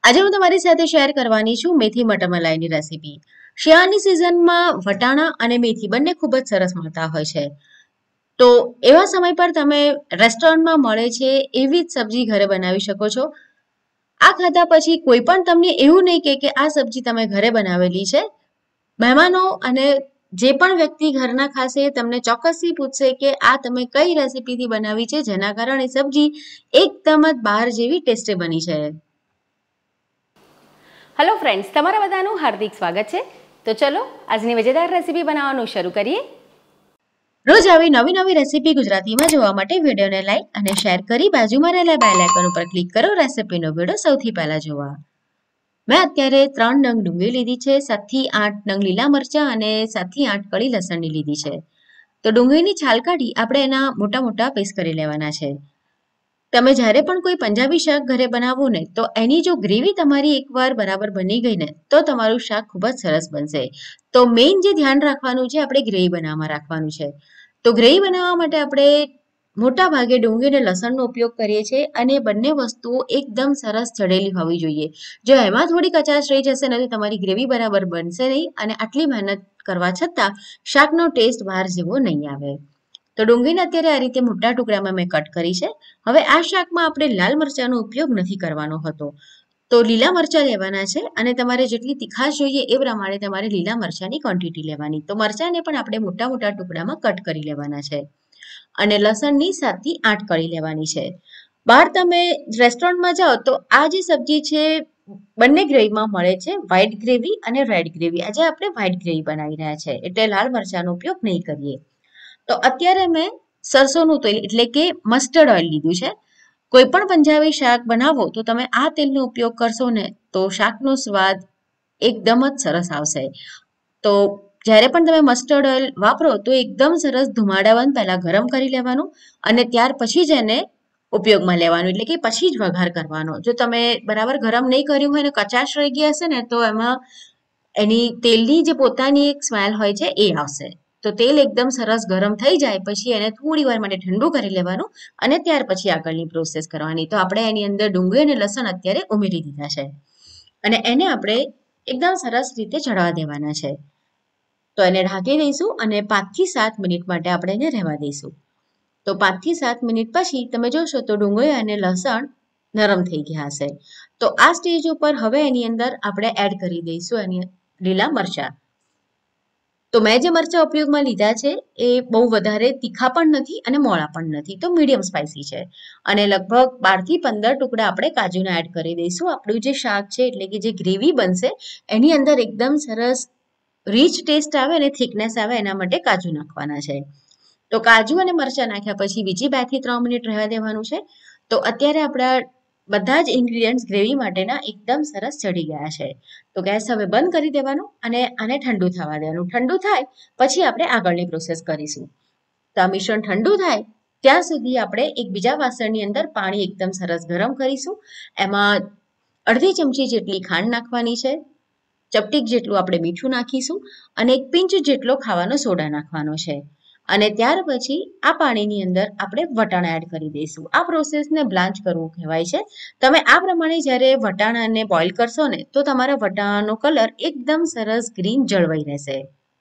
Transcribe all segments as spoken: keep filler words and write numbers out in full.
આજે હું તમારી સાથે શેર કરવાની છું મેથી મટર મલાઈની રેસીપી। શિયાળાની સિઝનમાં વટાણા અને મેથી બંને ખૂબ જ સરસ મળતા હોય છે। તો એવા સમય પર તમે રેસ્ટોરન્ટમાં મળે છે એવી જ સબ્જી ઘરે બનાવી શકો છો। આ ખાધા પછી કોઈ પણ તમને એવું નહીં કહે કે આ સબ્જી તમે ઘરે બનાવેલી છે। મહેમાનો અને જે પણ વ્યક્તિ ઘરના ખાશે તમને ચોક્કસથી પૂછશે કે આ તમે કઈ રેસીપીથી બનાવી છે, જેના કારણે સબ્જી એકદમ જ બહાર જેવી ટેસ્ટી બની છે। हेलो फ्रेंड्स, तमारा बधानुं हार्दिक स्वागत है। तो चलो आजनी मजेदार रेसिपी बनाववानुं शरू करिए। रोज आवी नवी नवी रेसिपी गुजरातीमां जोवा माटे विडियोने लाइक अने शेर करी बाजुमां रहेला बेल आइकन पर क्लिक करो रेसिपीनो विडियो सौथी पहेला जोवा। मैं अत्यारे त्रण नंग डूंगळी लीधी छे, सात थी आठ नंग लीला मरचा अने सात थी आठ कળી लसणनी लीधी छे। तो डूंगळीनी छाल काढी आपणे एना मोटा मोटा पीस करी लेवाना छे। તમે જ્યારે પણ કોઈ પંજાબી શાક ઘરે બનાવો ને તો એની જો ગ્રેવી તમારી એકવાર બરાબર બની ગઈ ને તો તમારું શાક ખૂબ જ સરસ બનશે। તો મેઇન જે ધ્યાન રાખવાનું છે આપણે ગ્રેવી બનાવવામાં રાખવાનું છે। તો ગ્રેવી બનાવવા માટે આપણે મોટા ભાગે ડુંગળી અને લસણનો ઉપયોગ કરીએ છીએ અને બંને વસ્તુઓ એકદમ સરસ ચડેલી હોવી જોઈએ। જો એમાં થોડી કચાશ રહી જશે ને તો તમારી ગ્રેવી બરાબર બનશે નહીં અને આટલી મહેનત કરવા છતાં શાકનો ટેસ્ટ બહાર જેવો નહીં આવે। તો ડુંગળીને અત્યારે આ રીતે મોટા ટુકડામાં મેં કટ કરી છે। હવે આ શાકમાં આપણે લાલ મરચાંનો ઉપયોગ નથી કરવાનો હતો, તો લીલા મરચાં લેવાના છે અને તમારે જેટલી તીખાશ જોઈએ એ પ્રમાણે તમારે લીલા મરચાંની ક્વોન્ટિટી લેવાની। તો મરચાંને પણ આપણે મોટા મોટા ટુકડામાં કટ કરી લેવાના છે અને લસણની સાત થી આઠ કળી લેવાની છે। બહાર તમે રેસ્ટોરન્ટમાં જાઓ તો આ જે સબ્જી છે બંને ગ્રેવીમાં મળે છે, વ્હાઈટ ગ્રેવી અને રેડ ગ્રેવી। આજે આપણે વ્હાઈટ ગ્રેવી બનાવી રહ્યા છે એટલે લાલ મરચાંનો ઉપયોગ નહીં કરીએ। તો અત્યારે મેં સરસોનું તેલ એટલે કે મસ્ટર્ડ ઓઇલ લીધું છે। કોઈ પણ પંજાબી શાક બનાવો તો તમે આ તેલનો ઉપયોગ કરશો ને તો શાકનો સ્વાદ એકદમ જ સરસ આવશે। તો જ્યારે પણ તમે મસ્ટર્ડ ઓઇલ વાપરો તો એકદમ સરસ ધુમાડાવાળું પહેલાં ગરમ કરી લેવાનું અને ત્યાર પછી જ એને ઉપયોગમાં લેવાનું, એટલે કે પછી જ વઘાર કરવાનો। જો તમે બરાબર ગરમ નહીં કર્યું હોય ને કચાશ રહી ગઈ હશે ને તો એમાં એની તેલની જે પોતાની એક સ્મેલ હોય છે એ આવશે। તો તેલ એકદમ સરસ ગરમ થઈ જાય પછી એને થોડી વાર માટે ઠંડુ કરી લેવાનું અને ત્યાર પછી આગળની પ્રોસેસ કરવાની। તો આપણે એની અંદર ડુંગળી અને લસણ અત્યારે ઉમેરી દીધા છે અને એને આપણે એકદમ સરસ રીતે ચડવા દેવાના છે। તો એને ઢાંકી દઈશું અને પાંચ થી સાત મિનિટ માટે આપણે એને રહેવા દઈશું। તો પાંચ થી સાત મિનિટ પછી તમે જોશો તો ડુંગળી અને લસણ નરમ થઈ ગયા હશે। તો આ સ્ટેજ ઉપર હવે એની અંદર આપણે એડ કરી દઈશું એની લીલા મરચાં। તો મેં જે મરચાં ઉપયોગમાં લીધા છે એ બહુ વધારે તીખા પણ નથી અને મોળા પણ નથી, તો મીડિયમ સ્પાઇસી છે અને લગભગ બાર થી પંદર ટુકડા આપણે કાજુના એડ કરી દઈશું। આપણું જે શાક છે એટલે કે જે ગ્રેવી બનશે એની અંદર એકદમ સરસ રીચ ટેસ્ટ આવે અને થિકનેસ આવે એના માટે કાજુ નાખવાના છે। તો કાજુ અને મરચાં નાખ્યા પછી બીજી બે થી ત્રણ મિનિટ રહેવા દેવાનું છે। તો અત્યારે આપણા બધા જ ઇન્ગ્રીડિયન્ટ્સ ગ્રેવી માટેના એકદમ સરસ ચડી ગયા છે। તો ગેસ હવે બંધ કરી દેવાનું અને આને ઠંડુ થવા દેવાનું। ઠંડુ થાય પછી આપણે આગળની પ્રોસેસ કરીશું। તો આ મિશ્રણ ઠંડુ થાય ત્યાં સુધી આપણે એક બીજા વાસણની અંદર પાણી એકદમ સરસ ગરમ કરીશું। એમાં અડધી ચમચી જેટલી ખાંડ નાખવાની છે, ચપટીક જેટલું આપણે મીઠું નાખીશું અને એક પિંચ જેટલો ખાવાનો સોડા નાખવાનો છે અને ત્યાર પછી આ પાણીની અંદર આપણે વટાણા એડ કરી દઈશું। આ પ્રોસેસને બ્લાન્ચ કરવું કહેવાય છે। તમે આ પ્રમાણે જ્યારે વટાણાને બોઇલ કરશો ને તો તમારા વટાણાનો કલર એકદમ સરસ ગ્રીન જળવાઈ રહેશે।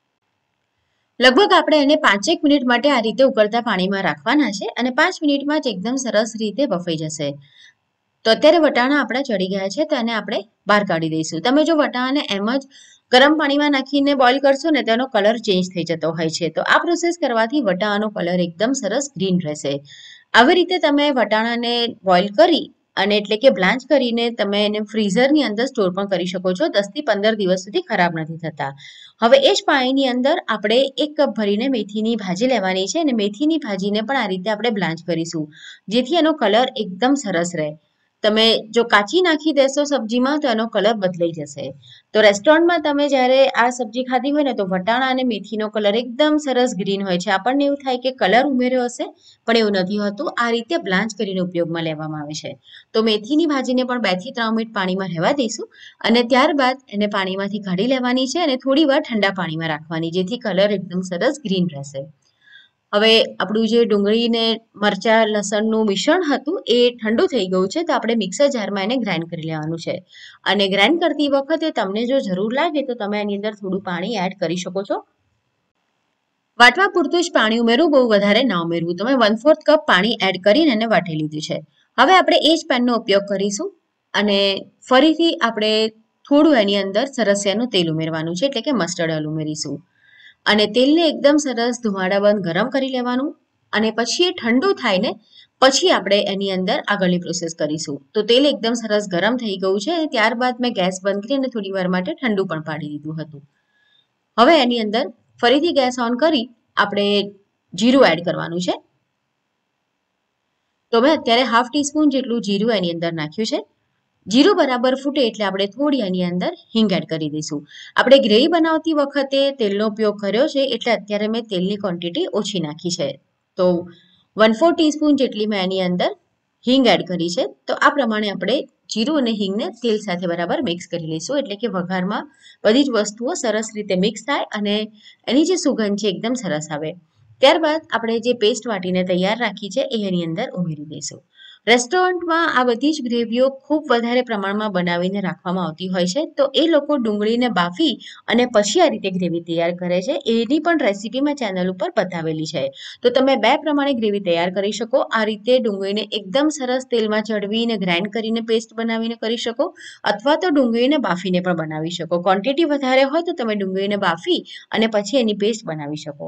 લગભગ આપણે એને પાંચેક મિનિટ માટે આ રીતે ઉકળતા પાણીમાં રાખવાના છે અને પાંચ મિનિટમાં જ એકદમ સરસ રીતે બફાઈ જશે। તો અત્યારે વટાણા આપણા ચડી ગયા છે તો એને આપણે બહાર કાઢી દઈશું। તમે જો વટાણાને એમ જ ગરમ પાણીમાં નાખીને બોઇલ કરશો ને તેનો કલર ચેન્જ થઈ જતો હોય છે। તો આ પ્રોસેસ કરવાથી વટાણાનો કલર એકદમ સરસ ગ્રીન રહેશે। આવી રીતે તમે વટાણાને બોઇલ કરી અને એટલે કે બ્લાન્ચ કરીને તમે એને ફ્રીઝરની અંદર સ્ટોર પણ કરી શકો છો। દસ થી પંદર દિવસ સુધી ખરાબ નથી થતા। હવે એ જ પાણીની અંદર આપણે એક કપ ભરીને મેથીની ભાજી લેવાની છે અને મેથીની ભાજીને પણ આ રીતે આપણે બ્લાન્ચ કરીશું જેથી એનો કલર એકદમ સરસ રહે। તમે જો કાચી નાખી દેશો સબ્જીમાં તો એનો કલર બદલાઈ જશે। તો રેસ્ટોરન્ટમાં તમે જ્યારે આ સબ્જી ખાધી હોય ને તો વટાણા અને મેથીનો કલર એકદમ સરસ ગ્રીન હોય છે। આપણને એવું થાય કે કલર ઉમેર્યો હશે પણ એવું નથી હોતું, આ રીતે બ્લાન્ચ કરીને ઉપયોગમાં લેવામાં આવે છે। તો મેથીની ભાજીને પણ બે થી ત્રણ મિનિટ પાણીમાં રહેવા દઈશું અને ત્યારબાદ એને પાણીમાંથી કાઢી લેવાની છે અને થોડી વાર ઠંડા પાણીમાં રાખવાની જેથી કલર એકદમ સરસ ગ્રીન રહેશે। હવે આપણું જે ડુંગળી ને મરચાં લસણનું મિશ્રણ હતું એ ઠંડુ થઈ ગયું છે, તો આપણે મિક્સર જારમાં એને ગ્રાઇન્ડ કરી લેવાનું છે. અને ગ્રાઇન્ડ કરતી વખતે તમને જો જરૂર લાગે તો તમે એની અંદર થોડું પાણી એડ કરી શકો છો. વાટવા પૂરતું જ પાણી ઉમેરવું, બહુ વધારે ના ઉમેરવું. તમે વન ફોર્થ કપ પાણી એડ કરીને એને વાટી લીધું છે. હવે આપણે એ જ પેનનો ઉપયોગ કરીશું અને ફરીથી આપણે થોડું એની અંદર સરસિયાનું તેલ ઉમેરવાનું છે, એટલે કે મસ્ટર્ડ ઓઇલ ઉમેરીશું. અને તેલને એકદમ સરસ ધુમાડા બંધ ગરમ કરી લેવાનું અને પછી એ ઠંડુ થાય ને પછી આપણે એની અંદર આગળની પ્રોસેસ કરીશું. તો તેલ એકદમ સરસ ગરમ થઈ ગયું છે અને ત્યારબાદ મેં ગેસ બંધ કરી અને થોડી વાર માટે ઠંડુ પણ પાડી દીધું હતું. હવે એની અંદર ફરીથી ગેસ ઓન કરી આપણે જીરું એડ કરવાનું છે. તો મેં અત્યારે હાફ ટીસ્પૂન જેટલું જીરું એની અંદર નાખ્યું છે. જીરું બરાબર ફૂટે એટલે આપણે થોડી એની અંદર હિંગ એડ કરી દઈશું. આપણે ગ્રેવી બનાવતી વખતે તેલનો ઉપયોગ કર્યો છે એટલે અત્યારે મેં તેલની ક્વોન્ટિટી ઓછી નાખી છે. તો વન ફોર ટીસ્પૂન જેટલી મેં એની અંદર હિંગ એડ કરી છે. તો આ પ્રમાણે આપણે જીરું અને હિંગને તેલ સાથે બરાબર મિક્સ કરી લઈશું, એટલે કે વઘારમાં બધી જ વસ્તુઓ સરસ રીતે મિક્સ થાય અને એની જે સુગંધ છે એકદમ સરસ આવે. ત્યારબાદ આપણે જે પેસ્ટ વાટીને તૈયાર રાખી છે એ એની અંદર ઉમેરી દઈશું. રેસ્ટોરન્ટમાં આ બધી જ ગ્રેવીઓ ખૂબ વધારે પ્રમાણમાં બનાવીને રાખવામાં આવતી હોય છે, તો એ લોકો ડુંગળીને બાફી અને પછી આ રીતે ગ્રેવી તૈયાર કરે છે. એની પણ રેસીપી મેં ચેનલ ઉપર બતાવેલી છે. તો તમે બે પ્રમાણે ગ્રેવી તૈયાર કરી શકો. આ રીતે ડુંગળીને એકદમ સરસ તેલમાં ચડવીને ગ્રાઇન્ડ કરીને પેસ્ટ બનાવીને કરી શકો, અથવા તો ડુંગળીને બાફીને પણ બનાવી શકો. ક્વોન્ટિટી વધારે હોય તો તમે ડુંગળીને બાફી અને પછી એની પેસ્ટ બનાવી શકો.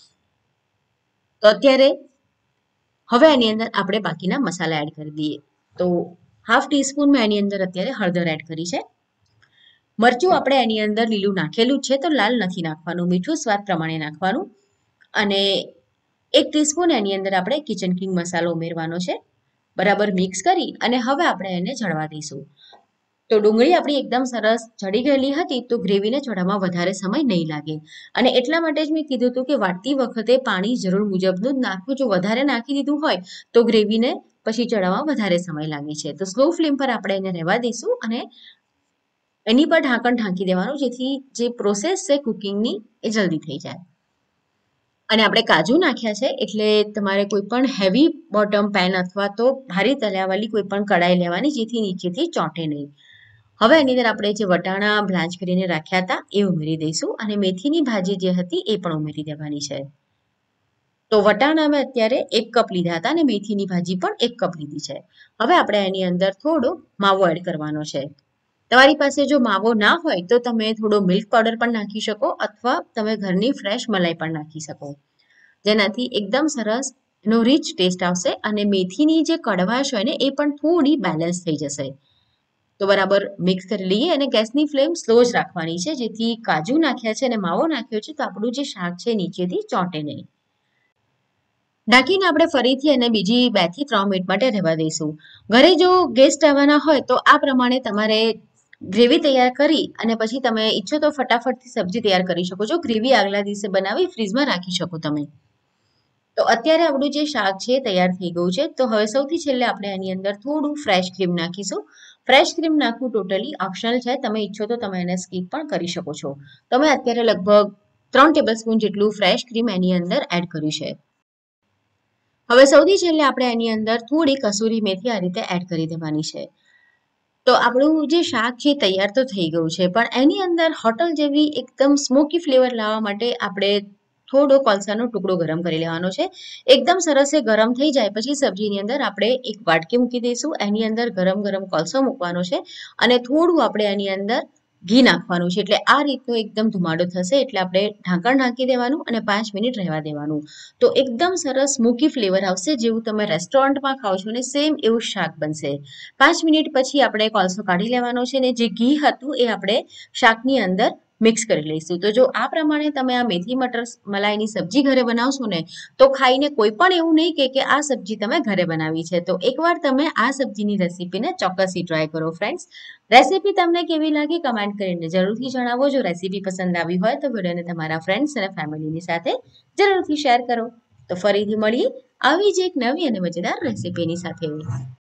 તો અત્યારે હવે એની અંદર આપણે બાકીના મસાલા એડ કરી દઈએ. તો હાફ ટીસ્પૂન મેં એની અંદર અત્યારે હળદર એડ કરી છે. મરચું આપણે એની અંદર લીલું નાખેલું જ છે, તો લાલ નથી નાખવાનું. મીઠું સ્વાદ પ્રમાણે નાખવાનું. અને એક ટીસ્પૂન એની અંદર આપણે કિચન કિંગ મસાલો ઉમેરવાનો છે. બરાબર મિક્સ કરી અને હવે આપણે એને ચડવા દઈશું. તો ડુંગળી આપણી એકદમ સરસ ચડી ગયેલી હતી, તો ગ્રેવીને ચડવામાં વધારે સમય નહીં લાગે. અને એટલા માટે જ મેં કીધું હતું કે વાટતી વખતે પાણી જરૂર મુજબનું જ નાખવું. જો વધારે નાખી દીધું હોય તો ગ્રેવીને પછી ચડવામાં વધારે સમય લાગે છે. તો સ્લો ફ્લેમ પર આપણે એને રહેવા દઈશું અને એની પર ઢાંકણ ઢાંકી દેવાનું, જેથી જે પ્રોસેસ છે કુકિંગની એ જલ્દી થઈ જાય. અને આપણે કાજુ નાખ્યા છે એટલે તમારે કોઈ પણ હેવી બોટમ પેન અથવા તો ભારી તળિયાવાળી કોઈ પણ કડાઈ લેવાની, જેથી નીચેથી ચોંટે નહીં. હવે એની અંદર આપણે જે વટાણા બ્લાન્ચ કરીને રાખ્યા હતા એ ઉમેરી દઈશું અને મેથીની ભાજી જે હતી એ પણ ઉમેરી દેવાની છે. તો વટાણા મેં અત્યારે એક કપ લીધા હતા અને મેથીની ભાજી પણ એક કપ લીધી છે. હવે આપણે એની અંદર થોડો માવો એડ કરવાનો છે. તમારી પાસે જો માવો ના હોય તો તમે થોડો મિલ્ક પાવડર પણ નાખી શકો, અથવા તમે ઘરની ફ્રેશ મલાઈ પણ નાખી શકો, જેનાથી એકદમ સરસ એનો રીચ ટેસ્ટ આવશે અને મેથીની જે કડવાશ હોય ને એ પણ થોડી બેલેન્સ થઈ જશે. તો બરાબર મિક્સ કરી લઈએ અને ગેસની ફ્લેમ સ્લો જ રાખવાની છે, જેથી કાજુ નાખ્યા છે અને માવો નાખ્યો છે તો આપણું જે શાક છે નીચેથી ચોંટે નહીં. ઢાંકીને આપણે ફરીથી એને બીજી બે થી ત્રણ મિનિટ માટે રહેવા દઈશું. ઘરે જો ગેસ્ટ આવવાના હોય તો આ પ્રમાણે તમારે ગ્રેવી તૈયાર કરી અને પછી તમે ઈચ્છો તો ફટાફટથી સબ્જી તૈયાર કરી શકો છો. ગ્રેવી આગલા દિવસે બનાવી ફ્રીજમાં રાખી શકો તમે. તો અત્યારે આપણું જે શાક છે તૈયાર થઈ ગયું છે. તો હવે સૌથી છેલ્લે આપણે એની અંદર થોડું ફ્રેશ ક્રીમ નાખીશું. ફ્રેશ ક્રીમ નાખવું ટોટલી ઓપ્શનલ છે. તમે ઈચ્છો તો તમે એને સ્કીપ પણ કરી શકો છો. તો મેં અત્યારે લગભગ ત્રણ ટેબલ સ્પૂન જેટલું ફ્રેશ ક્રીમ એની અંદર એડ કર્યું છે. હવે સૌથી છેલ્લે આપણે એની અંદર થોડી કસૂરી મેથી આ રીતે એડ કરી દેવાની છે. તો આપણું જે શાક છે તૈયાર તો થઈ ગયું છે, પણ એની અંદર હોટલ જેવી એકદમ સ્મોકી ફ્લેવર લાવવા માટે આપણે થોડો કોલસાનો ટુકડો ગરમ કરી લેવાનો છે. એકદમ સરસ એ ગરમ થઈ જાય પછી સબ્જીની અંદર આપણે એક વાટકી મૂકી દઈશું. એની અંદર ગરમ ગરમ કોલસો મૂકવાનો છે અને થોડું આપણે એની અંદર ઘી નાખવાનું છે. એટલે આ રીતનો એકદમ ધુમાડો થશે એટલે આપણે ઢાંકણ ઢાંકી દેવાનું અને પાંચ મિનિટ રહેવા દેવાનું. તો એકદમ સરસ સ્મોકી ફ્લેવર આવશે, જેવું તમે રેસ્ટોરન્ટમાં ખાઓ છો ને સેમ એવું શાક બનશે. પાંચ મિનિટ પછી આપણે કોલસો કાઢી લેવાનો છે અને જે ઘી હતું એ આપણે શાકની અંદર મિક્સ કરી લઈશું. તો જો આ પ્રમાણે તમે આ મેથી મટર મલાઈની સબ્જી ઘરે બનાવશો ને તો ખાઈને કોઈ પણ એવું નહીં કે કે આ સબ્જી તમે ઘરે બનાવી છે. તો એકવાર તમે આ સબ્જીની રેસીપીને ચોક્કસથી ટ્રાય કરો ફ્રેન્ડ્સ. રેસીપી તમને કેવી લાગી કમેન્ટ કરીને જરૂરથી જણાવો. જો રેસીપી પસંદ આવી હોય તો વિડીયોને તમારા ફ્રેન્ડ્સ અને ફેમિલીની સાથે જરૂરથી શેર કરો. તો ફરીથી મળીએ આવી જ એક નવી અને મજેદાર રેસીપીની સાથે.